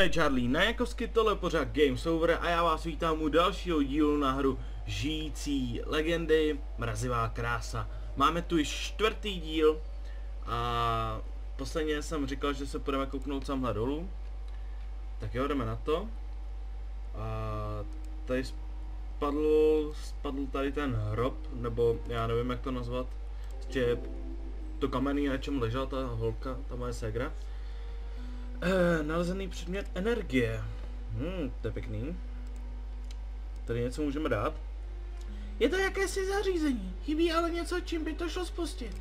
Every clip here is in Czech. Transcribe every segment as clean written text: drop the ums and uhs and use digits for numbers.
jmenuji Charlie Najakovsky, tohle je pořád Games Over a já vás vítám u dalšího dílu na hru Žijící legendy, mrazivá krása. Máme tu již 4. díl a posledně jsem říkal, že se půjdeme kouknout samhle dolů. Tak jo, jdeme na to. A tady spadl tady ten hrob, nebo já nevím jak to nazvat. Prostě to kamenný, na čem ležela ta holka, ta moje ségra. Nalezený předmět energie. To je pěkný. Tady něco můžeme dát. Je to jakési zařízení. Chybí ale něco, čím by to šlo spustit.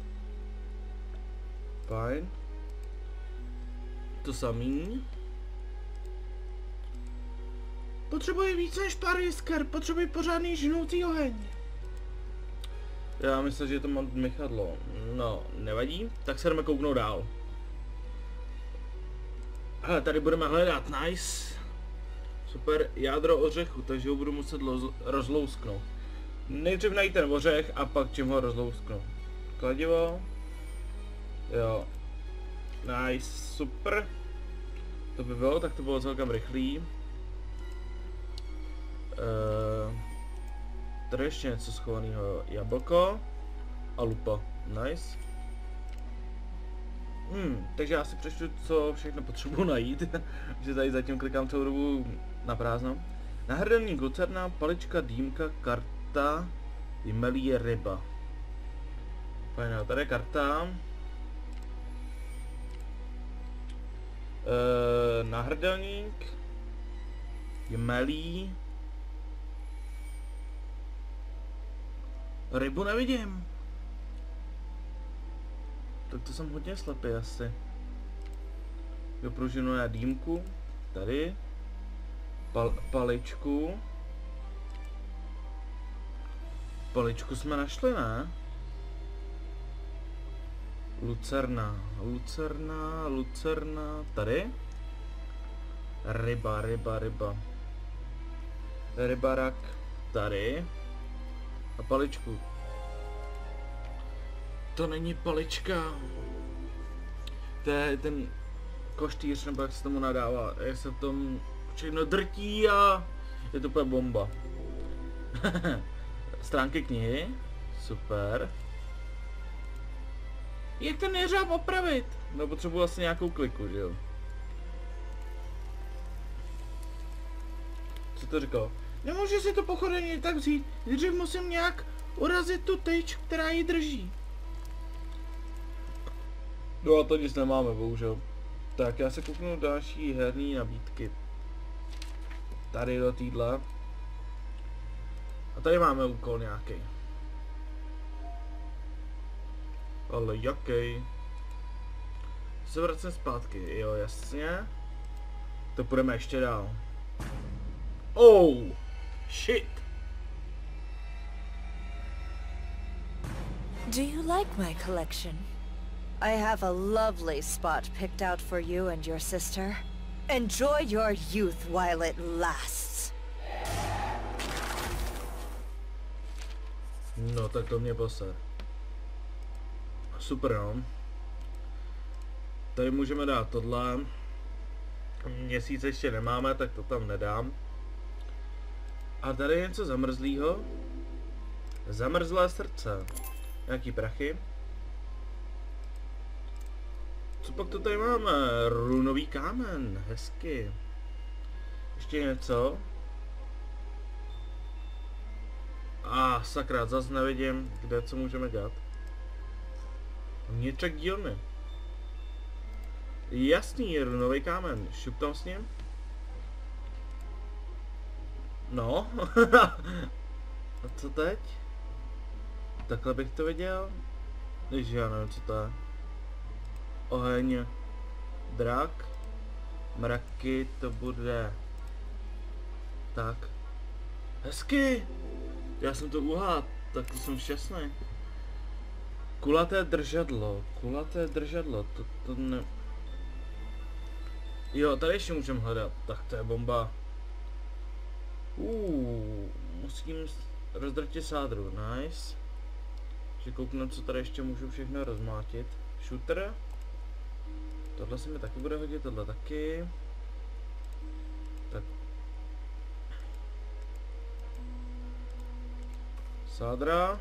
Fajn. To samý. Potřebuji více než pár jisker. Potřebuji pořádný žnoucí oheň. Já myslím, že to mám mychadlo. No, nevadí. Tak se jdeme kouknout dál. Hele, tady budeme hledat, nice. Super, jádro ořechu, takže ho budu muset rozlousknout. Nejdřív najít ten ořech a pak čím ho rozlousknout. Kladivo. Jo. Nice, super. To by bylo, tak to bylo celkem rychlý. Tady ještě něco schovaného. Jablko. A lupa, nice. Takže já si přečtu, co všechno potřebuji najít, že tady zatím klikám celou dobu na prázdno. Náhrdelník lucerna, palička, dýmka, karta, jmelí ryba. Fajn, tady je karta. Náhrdelník, jmelí. Rybu nevidím. Tak to jsem hodně slepý asi. Jo, pružinu na dýmku. Tady. Paličku. Paličku jsme našli, ne? Lucerna. Lucerna. Tady. Ryba. Rybarak. Tady. A paličku. To není palička. To je ten koštýř, nebo jak se tomu nadává. Jak se v tom všechno drtí a je to úplně bomba. Stránky knihy. Super. Jak ten jeřáb opravit? No potřebuji asi nějakou kliku, že jo? Co to říkal? Nemůžu si to pochodeně tak vzít. Dřív musím nějak urazit tu tyč, která ji drží. No a to nic nemáme, bohužel. Tak já se kouknu další herní nabídky. Tady do týdla. A tady máme úkol nějaký. Ale jaký? Se vracím zpátky, jo jasně. To půjdeme ještě dál. Oh! Shit! Do you like my collection? I have a lovely spot picked out for you and your sister. Enjoy your youth while it lasts. No tak to mě poser. Super, no. Tady můžeme dát tohle. Měsíc ještě nemáme, tak to tam nedám. A tady je něco zamrzlého. Zamrzlé srdce. Nějaký prachy. Co pak to tady máme? Runový kámen, hezky. Ještě něco. Sakra, zase nevidím, kde co můžeme dělat. Něček dílny. Jasný, runový kámen, šup tam s ním. No. A co teď? Takhle bych to viděl. Když já nevím, co to je. Oheň, drak, mraky, to bude tak. Hezky! Já jsem to uhádl, tak to jsem šťastný. Kulaté držadlo, to ne... Jo, tady ještě můžeme hledat, tak to je bomba. Musím rozdrtit sádru, nice. Že kouknu, co tady ještě můžu všechno rozmátit. Shooter. Tohle se mi taky bude hodit, tohle taky. Sádra.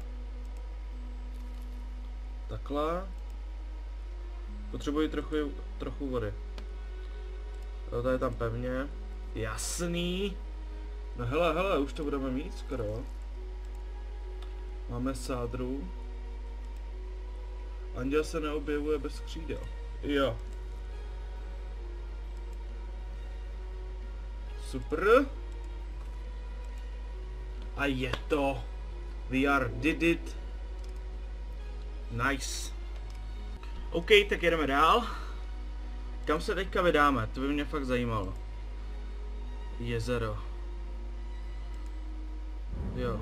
Takhle. Potřebuji trochu vody. To je tam pevně. Jasný. No hele, už to budeme mít skoro. Máme sádru. Anděl se neobjevuje bez křídel. Jo. Super. A je to. We did it. Nice. OK, tak jedeme dál. Kam se teďka vydáme? To by mě fakt zajímalo. Jezero. Jo.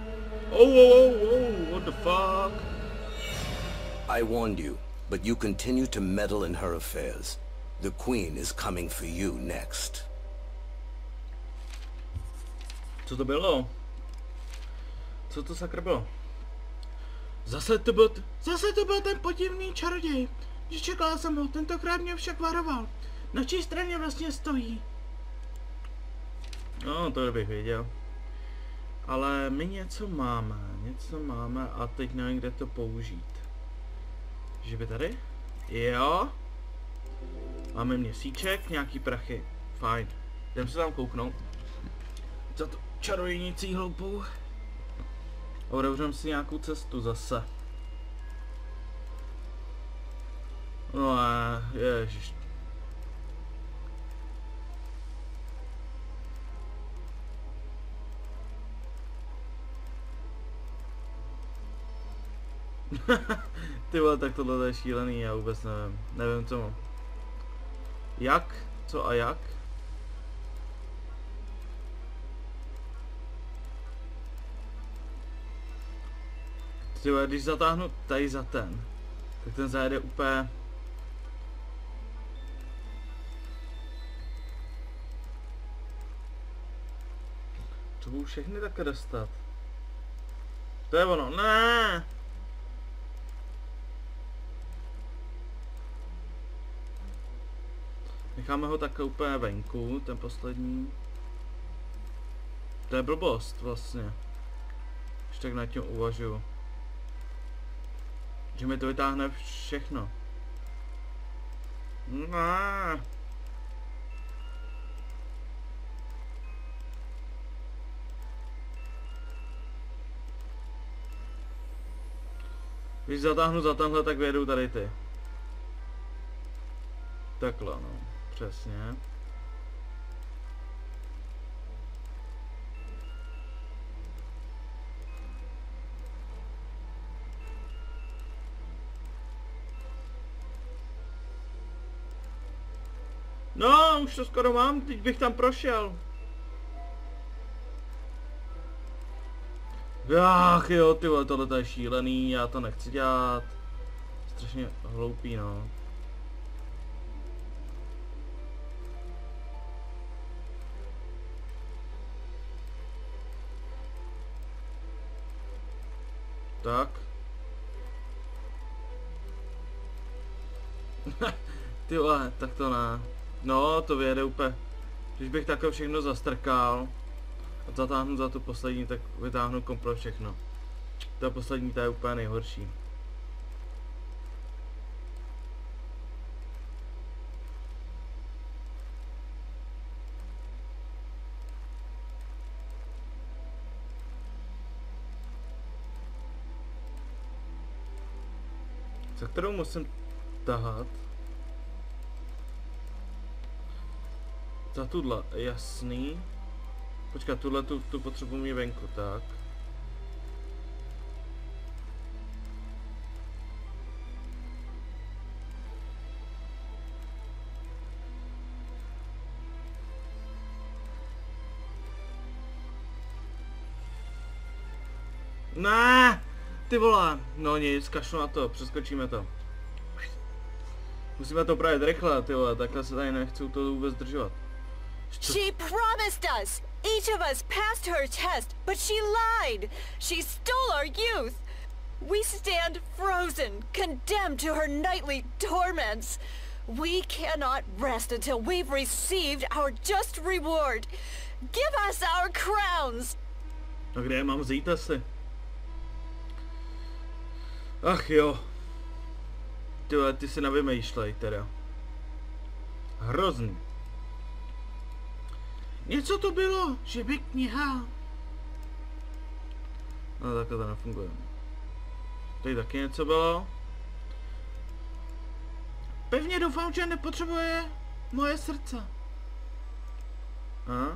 Oh, what the fuck? I warned you, but you continue to meddle in her affairs. The Queen is coming for you next. Co to bylo? Co to sakra bylo? Zase to byl ten podivný čaroděj. Když čekala jsem ho, tentokrát mě však varoval. Na čí straně vlastně stojí? No, to bych věděl. Ale my něco máme a teď nevím, kde to použít. Že by tady? Jo. Máme měsíček, nějaký prachy. Fajn. Jdem se tam kouknout. Za to čarodějnicí hloupou. A otevřeme si nějakou cestu zase. No a ježiš. Ty vole, tak tohle je šílený, já vůbec nevím. Nevím co mám. Jak? Co a jak? Ty vole, když zatáhnu tady za ten, tak ten zajede úplně... To budu všechny také dostat. To je ono, ne. Necháme ho také úplně venku, ten poslední. To je blbost vlastně. Už tak nad tím uvažuju. Že mi to vytáhne všechno. Ne. Když zatáhnu za tenhle, tak vyjedou tady ty. Takhle, no. Přesně. No, už to skoro mám, teď bych tam prošel. Ach jo, ty vole, tohle je šílený, já to nechci dělat. Strašně hloupý, no. Tak. Ty vole, tak to ne. No, to vyjede úplně. Když bych takhle všechno zastrkal a zatáhnu za tu poslední, tak vytáhnu komplet všechno. Ta poslední, ta je úplně nejhorší. Za kterou musím tahat? Za tuhle, jasný. Počkat, tuhle tu potřebuji mít venku, tak. Ne, ty vole, no nic, kašlu na to, přeskočíme to. Musíme to projet rychle, ty vole, takhle se tady nechci to vůbec zdržovat. She promised us! Each of us passed her test, but she lied! She stole our youth! We stand frozen, condemned to her nightly torments! We cannot rest until we've received our just reward! Give us our crowns! No kde je mám vzít asi? Ach jo. Tyhle, ty si navymýšlej teda. Hrozný. Něco to bylo, že by kniha. No takhle to nefunguje. Tady taky něco bylo. Pevně doufám, že nepotřebuje moje srdce. A?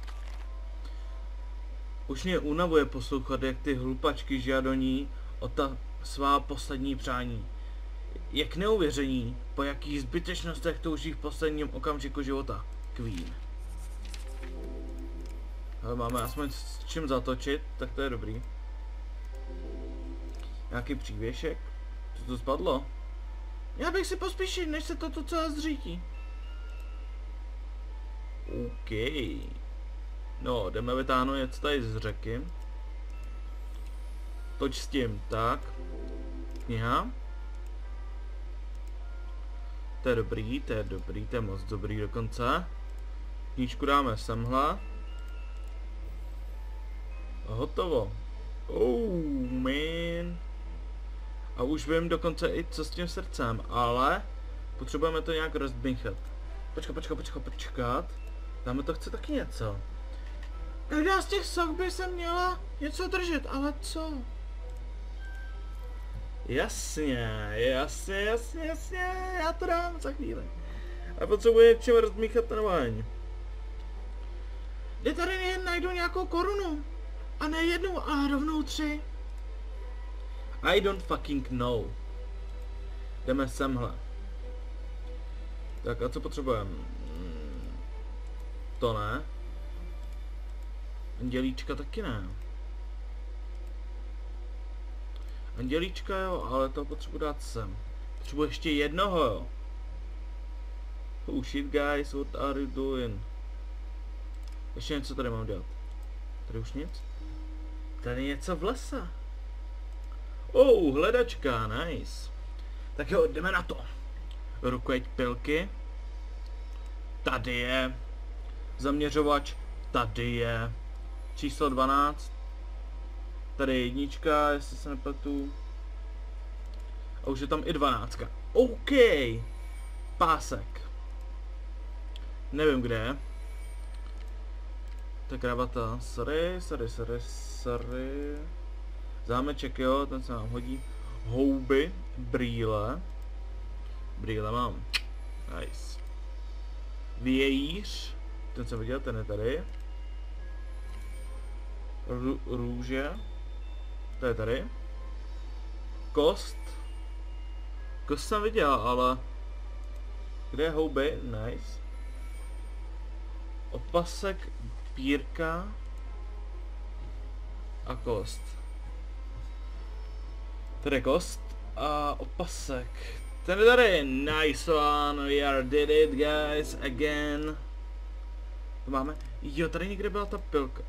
Už mě unavuje poslouchat, jak ty hlupačky žádoní o ta svá poslední přání. Jak neuvěření, po jakých zbytečnostech touží v posledním okamžiku života. Queen. Ale máme aspoň s čím zatočit, tak to je dobrý. Nějaký přívěšek? Co to spadlo? Já bych si pospíšil, než se to celé zřítí. OK. No, jdeme vytáhnout něco tady z řeky. Toč s tím, tak. Kniha. To je dobrý, to je dobrý, to je moc dobrý dokonce. Knížku dáme semhle. Hotovo. Oh, man. A už vím dokonce i co s tím srdcem, ale potřebujeme to nějak rozdmíchat. Počkat. Dáme to chce taky něco. Každá z těch sok by se měla něco držet, ale co? Jasně, já to dám za chvíli. A potřebuji něčím rozdmíchat ten oheň. Kde tady jen najdu nějakou korunu? A ne jednu, ale rovnou 3. I don't fucking know. Jdeme semhle. Tak a co potřebujeme? To ne. Andělíčka taky ne. Andělíčka jo, ale to potřebuji dát sem. Potřebuji ještě jednoho jo. Oh shit guys, what are you doing? Ještě něco tady mám dělat. Tady už nic? Tady něco v lese. Oh, hledačka, nice. Tak jo, jdeme na to. Rukojeť pilky. Tady je. Zaměřovač. Tady je. Číslo 12. Tady je 1, jestli se nepletu. A už je tam i 12. OK. Pásek. Nevím kde je. Ta kravata. Sorry. Zámeček jo, ten se nám hodí. Houby. Brýle. Brýle mám. Nice. Vějíř. Ten jsem viděl, ten je tady. Růže. To je tady. Kost. Kost jsem viděl, ale... Kde je houby? Nice. Opasek, pírka a kost. Tady je kost a opasek. Ten je tady. Nice one. We are did it guys again. To máme. Jo, tady někde byla ta pilka.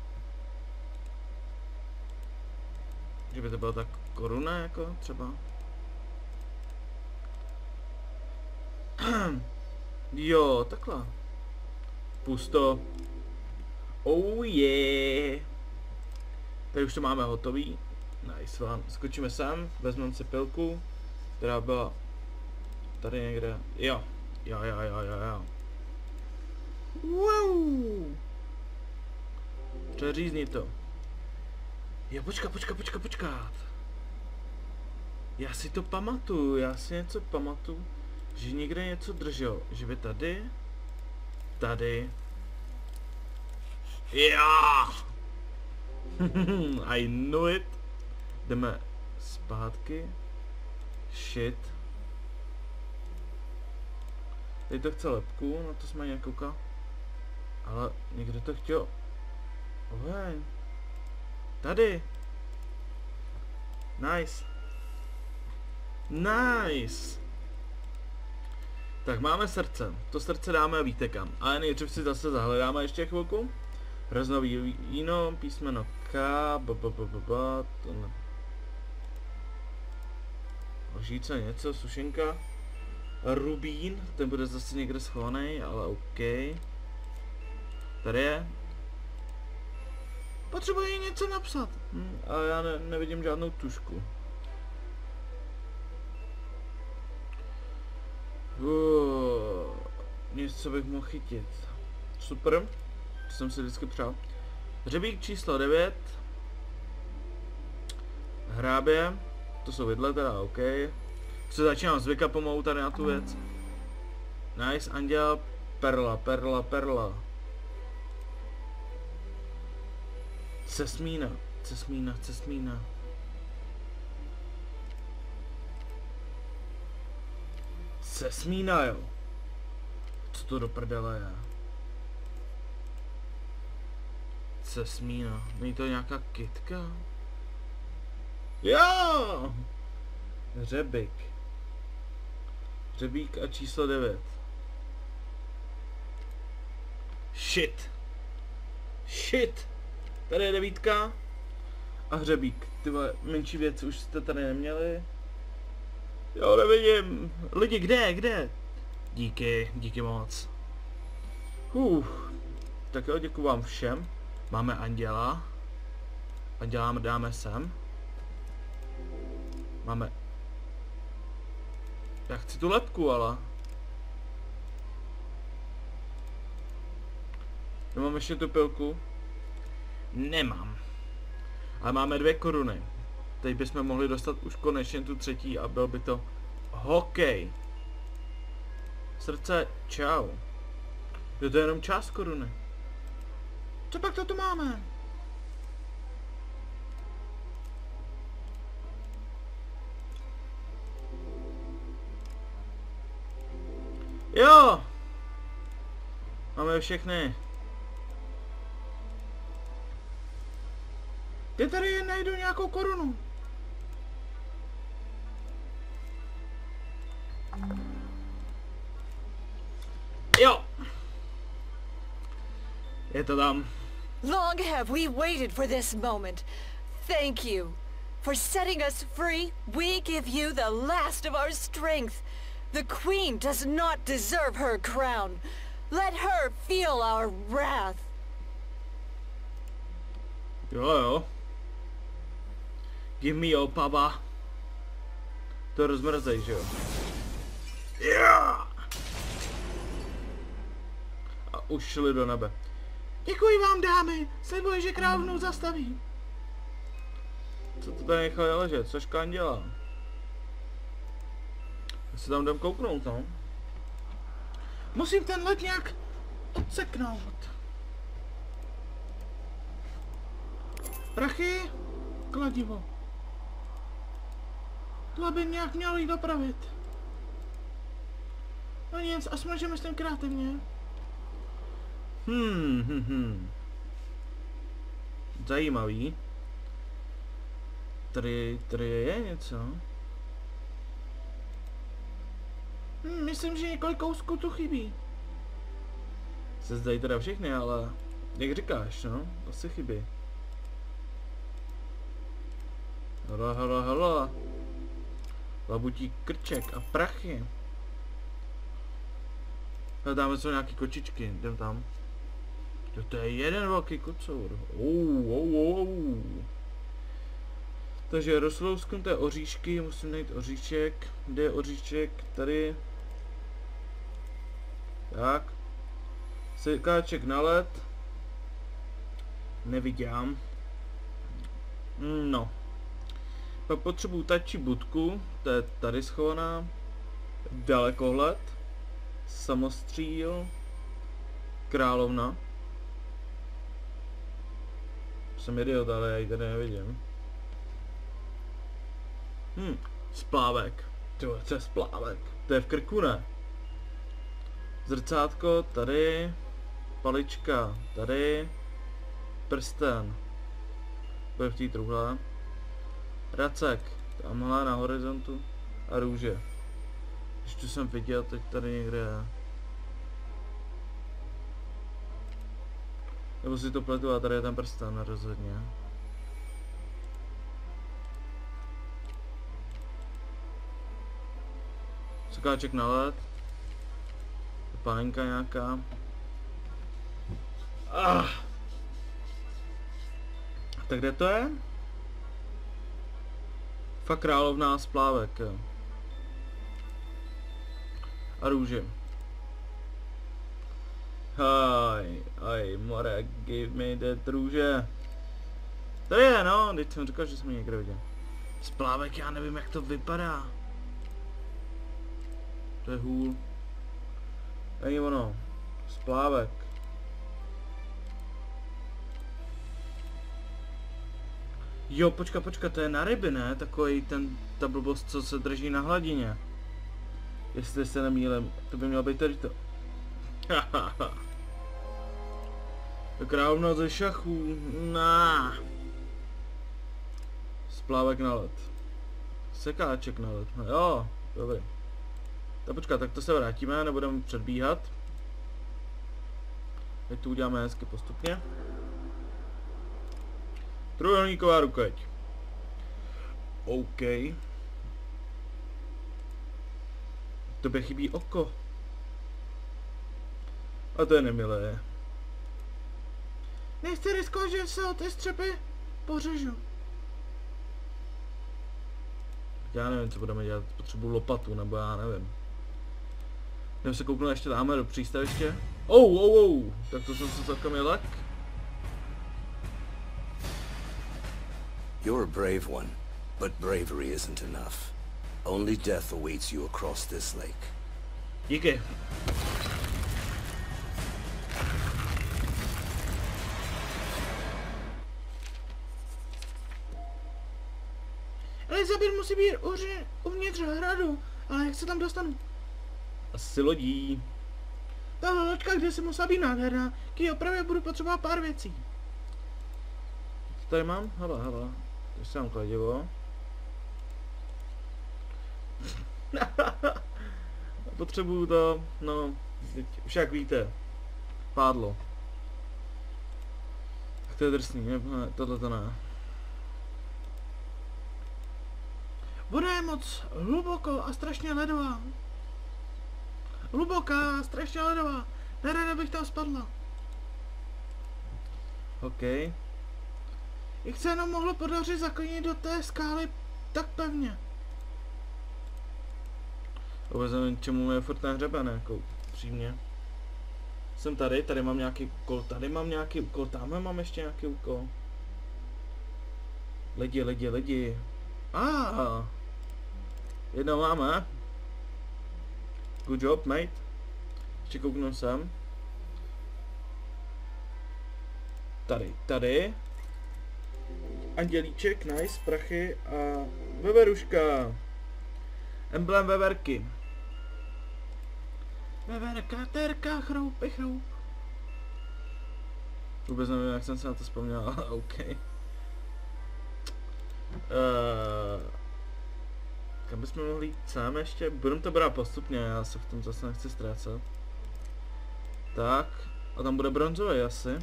Že by to byla ta koruna jako třeba. Jo, takhle. Pusto. Oh yeah. Tady už to máme hotový. Nice one. Skočíme sem, vezmeme si pilku, která byla tady někde. Jo. Wow. Přeřízni to. Jo, počkat. Já si to pamatuju, já si něco pamatuju, že někde něco držel, že by tady. Já. I knew it. Jdeme zpátky. Shit. Tady to chce lepku, na to jsme nějak koukal. Ale někde to chtěl. Oheň. Tady. Nice. Tak máme srdce. To srdce dáme a víte kam. Ale nejdřív si zase zahledáme ještě chvilku. Hroznový víno, písmeno K, to ne. Lžíce něco, sušenka. Rubín, ten bude zase někde schovaný, ale OK. Tady je. Potřebuji něco napsat. A já nevidím žádnou tušku. nic, co bych mohl chytit. Super, to jsem si vždycky přál. Hřebík číslo 9. Hrábě, to jsou vidle teda, OK. Se začínám zvykat pomalu tady na tu věc. Nice, anděl, perla, perla, perla. Cesmína, cesmína, cesmína. Cesmína, jo. Co to do prdele je? Cesmína, není to nějaká kytka? Jo! Hřebík. Hřebík a číslo 9. Shit. Shit. Tady je 9. A hřebík. Ty vole, menší věc už jste tady neměli. Jo, nevidím. Lidi, kde? Díky, díky moc. Tak jo, děkuji vám všem. Máme anděla. Anděla dáme sem. Máme... Já chci tu lepku, ale... Nemám ještě tu pilku? Nemám. Ale máme 2 koruny. Teď bychom mohli dostat už konečně tu 3. a byl by to hokej. Srdce, čau. Je to jenom část koruny. Co pak to tu máme? Jo! Máme všechny. Ty tady jen najdu nějakou korunu. Jo! Je to tam. Long have we waited for this moment. Thank you. For setting us free, we give you the last of our strength. The Queen does not deserve her crown. Let her feel our wrath. Jo. Give me your papa. To rozmrzej, že jo? Yeah! A už šli do nebe. Děkuji vám, dámy. Slibuji, že královnu zastaví. Co to tady nechali ležet? Co škán dělá? Já se tam jdem kouknout, no. Musím ten led nějak odseknout. Prachy? Kladivo. Tohle by nějak mělo jít dopravit. No nic, aspoň, že myslím kreativně. Zajímavý. Tady je něco. Myslím, že několik kousků tu chybí. Se zdají teda všechny, ale jak říkáš, no, asi chybí. Hala. Labutí krček a prachy. Dáme co nějaký kočičky, jdem tam. Jo, to je jeden velký kocour. Takže rozlousknuté oříšky, musím najít oříšek. Kde je oříšek? Tady. Tak. Sekáček na led. Nevidím. No. Pak potřebuju tačí budku, to je tady schovaná. Dalekohled. Samostříl. Královna. Jsem idiot, ale já ji tady nevidím. Splávek. To je splávek. To je v krku, ne? Zrcátko tady. Palička tady. Prsten. Bude v té truhle. Racek. Tamhle na horizontu. A růže. Ještě jsem viděl, teď tady někde je. Nebo si to pletu a tady je ten prsten rozhodně. Sekáček na led. Panenka nějaká. Tak kde to je? Fakt královná splávek. A růže. Aj, more, give me that růže. Tady je, no, teď jsem říkal, že jsem někde viděl. Splávek, já nevím, jak to vypadá. To je hůl. Není ono. Splávek. Jo, počka, to je na ryby, ne? Takový ta blbost, co se drží na hladině. Jestli se nemýlím, to by mělo být tady to. To královna ze šachů. Splávek na led. Sekáček na led. Jo, dobrý. Tak počkat, tak to se vrátíme, nebudeme předbíhat. Teď to uděláme hezky postupně. Trojúhelníková rukeť. OK. Tobě chybí oko. A to je nemilé. Nechci riskovat, že se o té střepy pořežu. Já nevím, co budeme dělat. Potřebuji lopatu, nebo já nevím. Jdeme se kouknout ještě dáme do přístaviště. Tak to jsem se celkem jelek. You're a brave one, but bravery isn't enough. Only death awaits you across this lake. Díky. Elizabeth musí být uvnitř hradu, ale jak se tam dostanu? Asi lodí. Tahle loďka, kde se musela být nádherná, k její opravě budu potřebovat pár věcí. Co tady mám? Hele. To jsem kladivo. Potřebuju to, no, však víte. Pádlo. To je drsný, ne, tohle to ne. Voda je moc hluboko a strašně ledová. Hluboká, strašně ledová. Nerada bych tam spadla. OK. Jak se jenom mohlo podařit zaklínit do té skály tak pevně? Vůbec nevím, čemu je furt ten hřeben, jako přímě. Jsem tady mám nějaký úkol, tamhle mám ještě nějaký úkol. Lidi. Jedno máme. Good job, mate. Ještě kouknu sem. Tady. Andělíček, nice, prachy a veveruška. Emblém veverky. Veverka, terka, chroup. Vůbec nevím, jak jsem se na to vzpomněl, ale OK. Kam bychom mohli jít sem ještě? Budeme to brát postupně, já se v tom zase nechci ztrácet. Tak, a tam bude bronzový asi.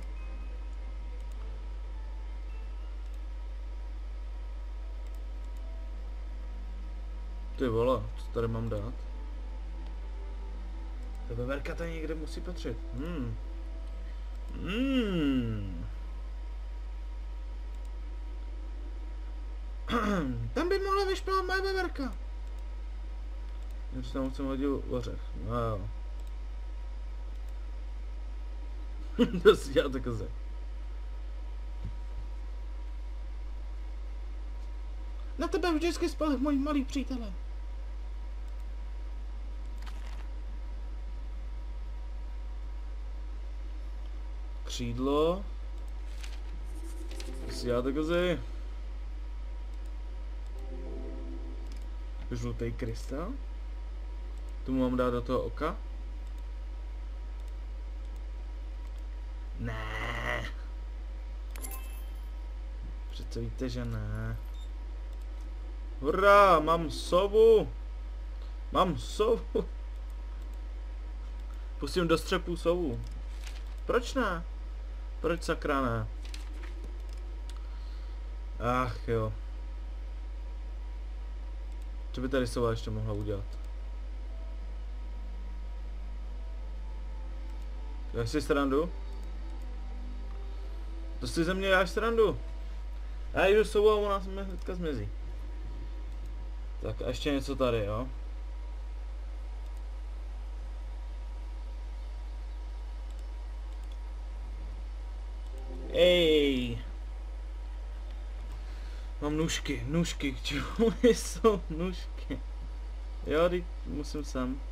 Ty vole, co tady mám dát? Ta veverka tady někde musí patřit. Tam by mohla vyšplhat moje veverka. Když tam jsem hodil ořech. No jo. To si dělá to koze. Na tebe vždycky spal můj malý přítel. Křídlo. To si dělá to koze. Žlutý krystal. Tu mám dát do toho oka. Ne. Přece víte, že ne. Hurá, mám sovu. Pustím do střepu sovu. Proč ne? Proč sakra ne? Ach jo. Co by tady sova ještě mohla udělat? Já si srandu? To si ze mě děláš srandu? Já jdu sovu a ona se mi hnedka zmizí. Tak a ještě něco tady, jo? Ej. Mám nůžky, k čemu jsou nůžky? Jo, teď musím sem.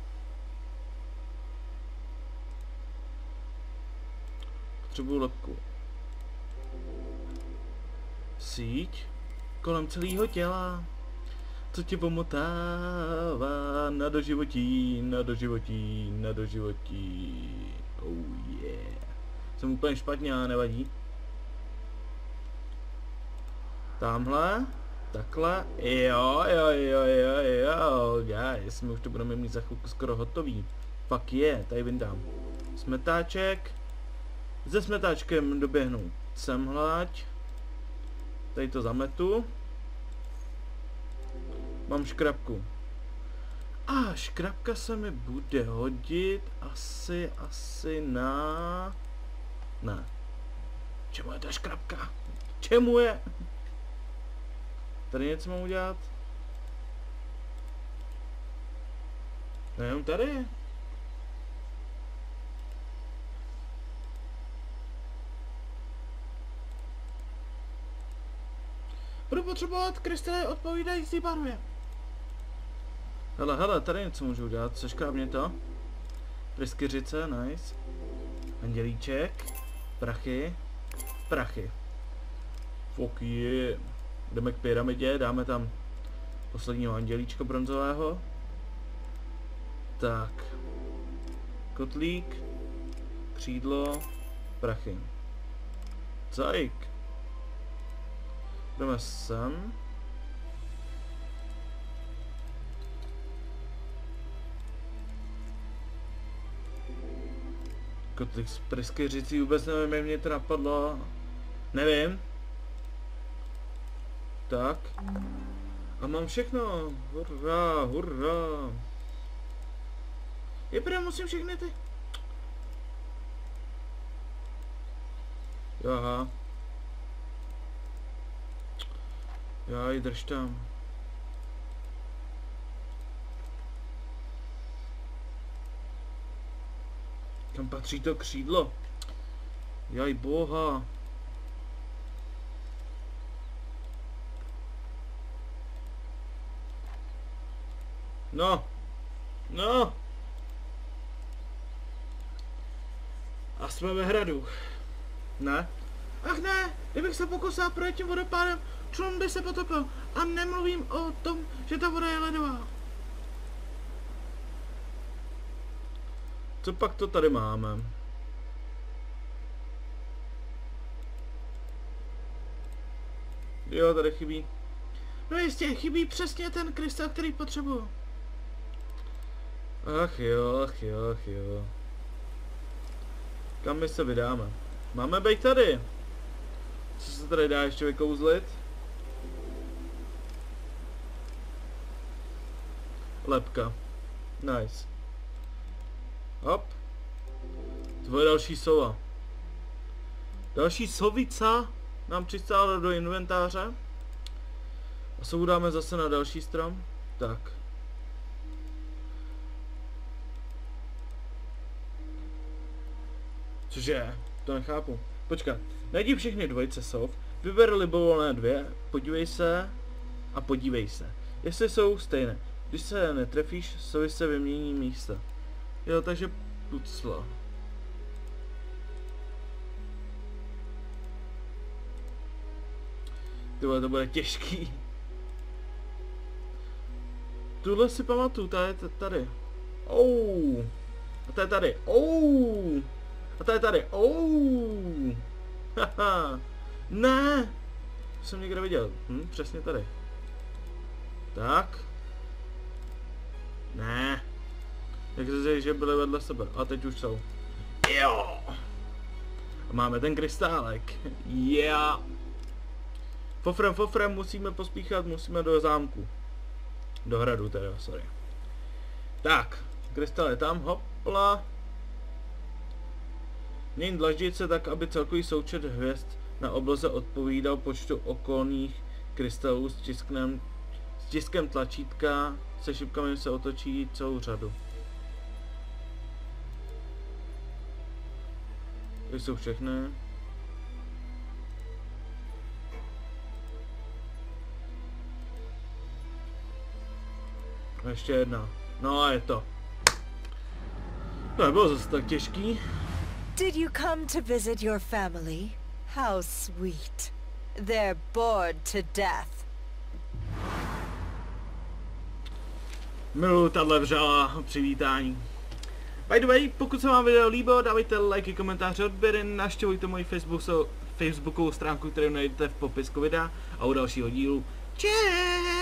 Potřebuju lepku. Síť kolem celého těla, co tě pomotává na doživotí, na doživotí, na doživotí. Oh yeah. Jsem úplně špatně, ale nevadí. Tamhle, takhle, jo, guys, my už to budeme mít za chvilku skoro hotový. Fuck je, tady vyndám smetáček. Se smetáčkem doběhnu semhlať. Tady to zametu. Mám škrabku. A škrabka se mi bude hodit asi na... Ne. Čemu je ta škrabka? Čemu je? Tady něco mám udělat? Nejenom tady. Budu potřebovat krystaly odpovídající barvě. Hele, tady něco můžu udělat, seškrábně to. Pryskyřice, nice. Andělíček. Prachy. Fuck yeah. Jdeme k pyramidě, dáme tam posledního andělíčka bronzového. Tak. Kotlík. Křídlo. Prachy. Cajk. Jdeme sem. Kotlík s pryskyřicí, vůbec nevím, jak mě to napadlo. Nevím. Tak. A mám všechno. Hurra. Je musím všechny ty. Aha. Já ji drž tam. Kam patří to křídlo? Jaj boha. No. A jsme ve hradu. Ne? Ach ne, kdybych se pokusil projet tím vodopádem, člun by se potopil. A nemluvím o tom, že ta voda je ledová. Co pak to tady máme? Jo, tady chybí. No jistě, chybí přesně ten krystal, který potřebuju. Ach jo. Kam my se vydáme? Máme být tady. Co se tady dá ještě vykouzlit? Lepka. Nice. Hop. Tvoje další sova. Další sovica nám přistála do inventáře. A sovu dáme zase na další strom. Tak. Cože? To nechápu. Počkat. Najdi všechny dvojice sov, vyber libovolné dvě, podívej se a podívej se. Jestli jsou stejné. Když se netrefíš, sovy se vymění místa. Jo, takže pucla. Tyhle, to bude těžký. Tuhle si pamatuju, ta je tady. Oh. A ta je tady. Oh. A ta je tady. Oh. Haha. Ne. To jsem někde viděl. Přesně tady. Tak. Ne. Jak se říct, že byly vedle sebe. A teď už jsou. Jo. A máme ten krystálek. Yeah. Fofrem, musíme pospíchat, musíme do zámku. Do hradu teda, sorry. Tak, krystal je tam, hopla. Měň dlaždice tak, aby celkový součet hvězd na obloze odpovídal počtu okolních krystalů s tiskem tlačítka. Se šipkami se otočí celou řadu. To jsou všechny. Ještě jedna. No a je to. To nebylo zase tak těžký. Did you come to visit your family? How sweet. They're bored to death. Miluji tahle vřelá přivítání. By the way, pokud se vám video líbilo, dávejte lajky, komentáře, odběry, navštěvujte moji facebookovou stránku, kterou najdete v popisku videa a u dalšího dílu. Čau!